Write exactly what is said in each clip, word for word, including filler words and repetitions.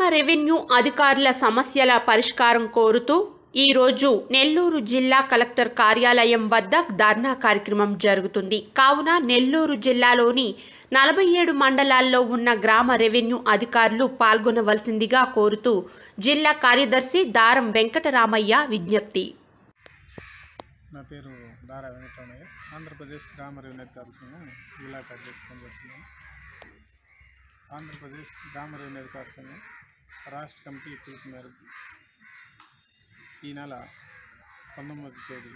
Revenue అధికారుల సమస్యల పరిష్కారం కోరుతూ ఈరోజు నెల్లూరు జిల్లా కలెక్టర్ కార్యాలయం వద్ద ధర్నా కార్యక్రమం జరుగుతుంది. కావున నెల్లూరు జిల్లాలోని నలభై ఏడు మండలాల్లో ఉన్న గ్రామ రెవెన్యూ అధికారులు పాల్గొనవలసిందిగా కోరుతూ జిల్లా కార్యదర్శి దారం వెంకటరామయ్య విజ్ఞప్తి. నా పేరు దారా వెంకటరామయ్య, ఆంధ్రప్రదేశ్ గ్రామ రెవెన్యూ అధికారుల సంఘం జిల్లా కార్యదర్శి పనిచేస్తున్నాను. ఆంధ్రప్రదేశ్ గ్రామ రెవెన్యూ అధికారుల సంఘం రాష్ట్ర కమిటీ పిలుపు మేరకు ఈ నెల పంతొమ్మిది తేదీ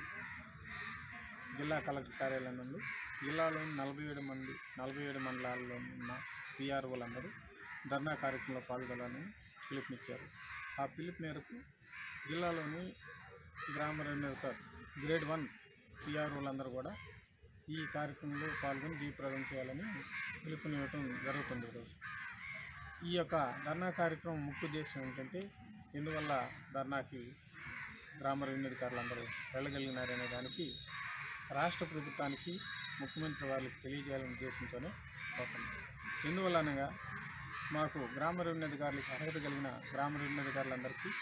జిల్లా కలెక్టర్ కార్యాలయం నుండి జిల్లాలోని నలభై ఏడు మంది నలభై ఏడు మండలాల్లో ఉన్న పిఆర్ఓలందరూ ధర్నా కార్యక్రమంలో పాల్గొనాలని పిలుపునిచ్చారు. ఆ పిలుపు మేరకు జిల్లాలోని గ్రామ రెవెన్యూ అధికారులు గ్రేడ్ వన్ పిఆర్ఓలందరూ కూడా ఈ కార్యక్రమంలో పాల్గొని జయప్రదం చేయాలని పిలుపునివ్వటం జరుగుతుంది. ఈరోజు ఈ యొక్క ధర్నా కార్యక్రమం ముఖ్య ఉద్దేశం ఏంటంటే, ఎందువల్ల ధర్నాకి గ్రామ రెవెన్యూ అధికారులందరూ వెళ్ళగలిగినారనే దానికి రాష్ట్ర ప్రభుత్వానికి ముఖ్యమంత్రి వారికి తెలియజేయాలనే ఉద్దేశంతోనే అవుతుంది. ఎందువల్ల అనగా మాకు గ్రామ రెవెన్యూ అధికారులకు అర్హత కలిగిన గ్రామ రెవెన్యూ అధికారులందరికీ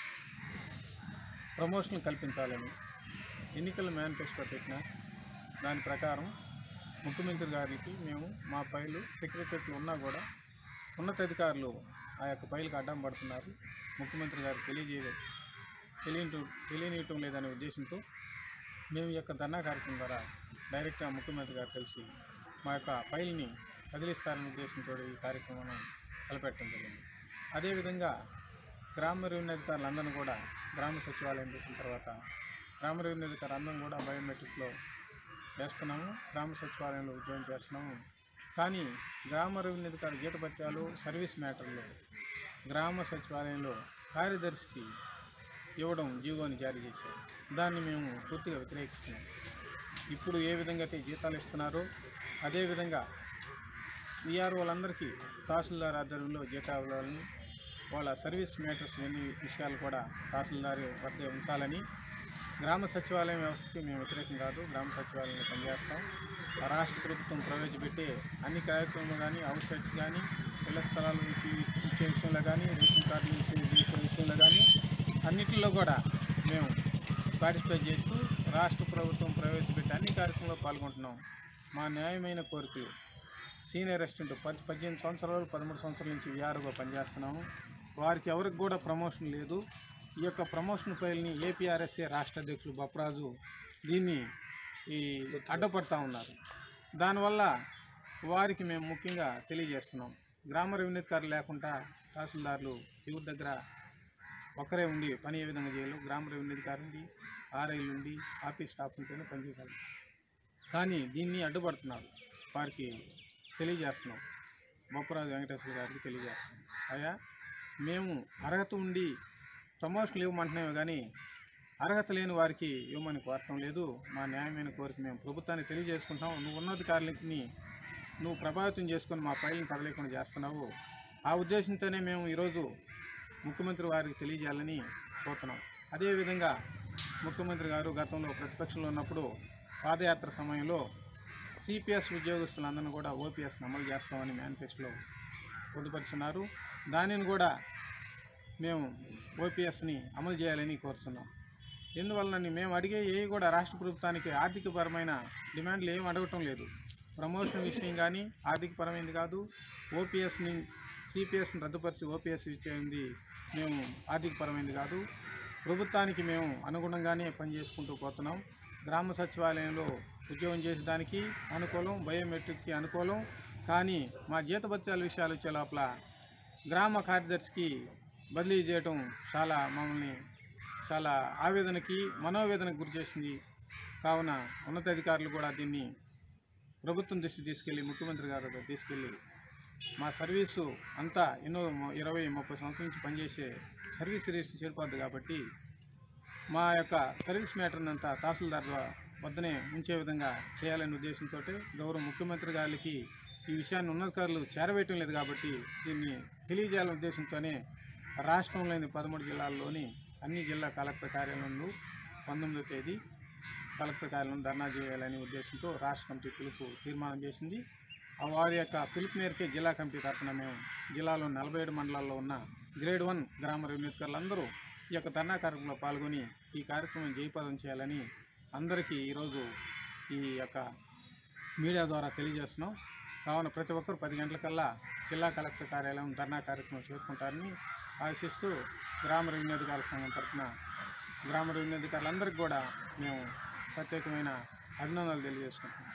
ప్రమోషన్లు కల్పించాలని ఎన్నికల మేనిఫెస్టో పెట్టిన దాని ప్రకారం ముఖ్యమంత్రి గారికి మేము మా ఫైలు సెక్రటరీలో ఉన్నా కూడా ఉన్నతాధికారులు ఆ యొక్క ఫైల్కి అడ్డం పడుతున్నారు, ముఖ్యమంత్రి గారు తెలియజేయ తెలియటం తెలియనియటం లేదనే ఉద్దేశంతో మేము ఈ యొక్క ధర్నా కార్యక్రమం ద్వారా డైరెక్ట్గా ముఖ్యమంత్రి గారు కలిసి మా యొక్క ఫైల్ని కదిలిస్తారనే ఉద్దేశంతో ఈ కార్యక్రమం తలపెట్టడం జరిగింది. అదేవిధంగా గ్రామ రెవెన్యూ అధికారులందరినీ కూడా గ్రామ సచివాలయం పెట్టిన తర్వాత గ్రామ రెవెన్యూ అధికారులు అందరం కూడా బయోమెట్రిక్లో వేస్తున్నాము, గ్రామ సచివాలయంలో ఉద్యోగం చేస్తున్నాము. కానీ గ్రామ రెవెన్యూ అధికారి జీతభత్యాలు సర్వీస్ మ్యాటర్లో గ్రామ సచివాలయంలో కార్యదర్శికి ఇవ్వడం జీవోని జారీ చేశారు. దాన్ని మేము పూర్తిగా వ్యతిరేకిస్తున్నాం. ఇప్పుడు ఏ విధంగా అయితే జీతాలు ఇస్తున్నారో అదేవిధంగా విఆర్ఓలందరికీ తహసీల్దార్ ఆధ్వర్యంలో జీతాలు ఇవ్వాలని, వాళ్ళ సర్వీస్ మ్యాటర్స్ అన్ని విషయాలు కూడా తహసీల్దార్ వద్ద ఉంచాలని, గ్రామ సచివాలయం వ్యవస్థకి మేము వ్యతిరేకం కాదు, గ్రామ సచివాలయంలో పనిచేస్తాం. రాష్ట్ర ప్రభుత్వం ప్రవేశపెట్టే అన్ని కార్యక్రమాలు కానీ, హౌస్ సైట్స్ కానీ, ఇళ్ల స్థలాల నుంచి ఇచ్చే విషయంలో కానీ, రేషన్ కార్డులు ఇచ్చే విషయంలో కానీ అన్నింటిలో కూడా మేము పార్టిసిపేట్ చేస్తూ రాష్ట్ర ప్రభుత్వం ప్రవేశపెట్టే అన్ని కార్యక్రమంలో పాల్గొంటున్నాం. మా న్యాయమైన కోరికలు సీనియర్ అసిస్టెంట్ పది పద్దెనిమిది సంవత్సరాలు పదమూడు సంవత్సరాల నుంచి విఆర్ఓగా పనిచేస్తున్నాము. వారికి ఎవరికి కూడా ప్రమోషన్ లేదు. ఈ యొక్క ప్రమోషన్ ఫైల్ని ఏపీఆర్ఎస్ఏ రాష్ట్ర అధ్యక్షులు బొప్పరాజు దీన్ని ఈ అడ్డపడతా ఉన్నారు. దానివల్ల వారికి మేము ముఖ్యంగా తెలియజేస్తున్నాం, గ్రామ రెవెన్యూ అధికారులు లేకుండా తహసీల్దార్లు ఎవరి దగ్గర ఒక్కరే ఉండి పని ఏ విధంగా చేయాలి, గ్రామ రెవెన్యూ అధికారి ఉండి ఆర్ఐలు ఉండి ఆఫీస్ స్టాఫ్ ఉంటేనే పనిచేయగలరు. కానీ దీన్ని అడ్డుపడుతున్నారు. వారికి తెలియజేస్తున్నాం, బొప్పరాజు వెంకటేశ్వర గారికి తెలియజేస్తున్నాం, అయ్యా మేము అర్హత ఉండి ప్రమోషన్లు ఇవ్వమంటున్నామే కానీ అర్హత లేని వారికి ఇవ్వమని కోరటం లేదు. మా న్యాయమైన కోరిక మేము ప్రభుత్వాన్ని తెలియజేసుకుంటాం. నువ్వు ఉన్నతాధికారులని నువ్వు ప్రభావితం చేసుకొని మా ఫైల్ని కదలేకుండా చేస్తున్నావు. ఆ ఉద్దేశంతోనే మేము ఈరోజు ముఖ్యమంత్రి వారికి తెలియజేయాలని కోరుతున్నాం. అదేవిధంగా ముఖ్యమంత్రి గారు గతంలో ప్రతిపక్షంలో ఉన్నప్పుడు పాదయాత్ర సమయంలో సిపిఎస్ ఉద్యోగస్తులందరినీ కూడా ఓపీఎస్ని అమలు చేస్తామని మేనిఫెస్టోలో పొందుపరుచున్నారు. దానిని కూడా మేము ఓపీఎస్ని అమలు చేయాలని కోరుతున్నాం. ఎందువలనని మేము అడిగే ఏ కూడా రాష్ట్ర ప్రభుత్వానికి ఆర్థికపరమైన డిమాండ్లు ఏమి అడగటం లేదు. ప్రమోషన్ విషయం కానీ ఆర్థికపరమైనది కాదు. ఓపీఎస్ని సిపిఎస్ని రద్దుపరిచి ఓపీఎస్ ఇచ్చేది మేము ఆర్థికపరమైనది కాదు. ప్రభుత్వానికి మేము అనుగుణంగానే పనిచేసుకుంటూ పోతున్నాం. గ్రామ సచివాలయంలో ఉద్యోగం చేసేదానికి అనుకూలం, బయోమెట్రిక్కి అనుకూలం. కానీ మా జీతభత్యాల విషయాలు వచ్చే లోపల గ్రామ కార్యదర్శికి బదిలీ చేయడం చాలా మమ్మల్ని చాలా ఆవేదనకి మనోవేదనకు గురి చేసింది. కావున ఉన్నతాధికారులు కూడా దీన్ని ప్రభుత్వం దృష్టి తీసుకెళ్ళి ముఖ్యమంత్రి గారు తీసుకెళ్ళి మా సర్వీసు అంతా ఎన్నో ఇరవై ముప్పై సంవత్సరాల నుంచి పనిచేసే సర్వీస్ రిజిస్టర్ చేరిపోద్ది కాబట్టి మా యొక్క సర్వీస్ మ్యాటర్ని అంతా తహసీల్దార్ వద్దనే ఉంచే విధంగా చేయాలనే ఉద్దేశంతో గౌరవ ముఖ్యమంత్రి గారికి ఈ విషయాన్ని ఉన్నతాధికారులు చేరవేయటం లేదు కాబట్టి దీన్ని తెలియజేయాలనే ఉద్దేశంతోనే రాష్ట్రంలోని పదమూడు జిల్లాల్లోని అన్ని జిల్లా కలెక్టర్ కార్యాలయంలో పంతొమ్మిదవ తేదీ కలెక్టర్ కార్యాలయం ధర్నా చేయాలనే ఉద్దేశంతో రాష్ట్ర కమిటీ పిలుపు తీర్మానం చేసింది. వారి యొక్క పిలుపు మేరకే జిల్లా కమిటీ తరఫున మేము జిల్లాలో నలభై ఏడు మండలాల్లో ఉన్న గ్రేడ్ వన్ గ్రామ రెవెన్యూ అధికారులందరూ ఈ యొక్క ధర్నా కార్యక్రమంలో పాల్గొని ఈ కార్యక్రమం జయప్రదం చేయాలని అందరికీ ఈరోజు ఈ యొక్క మీడియా ద్వారా తెలియజేస్తున్నాం. కావున ప్రతి ఒక్కరు పది గంటలకల్లా జిల్లా కలెక్టర్ కార్యాలయం ధర్నా కార్యక్రమం చేరుకుంటారని ఆశిస్తూ గ్రామ రెవెన్యూ అధికారుల సంఘం తరఫున గ్రామ రెవెన్యూ అధికారులందరికీ కూడా మేము ప్రత్యేకమైన అభినందనలు తెలియజేసుకుంటున్నాం.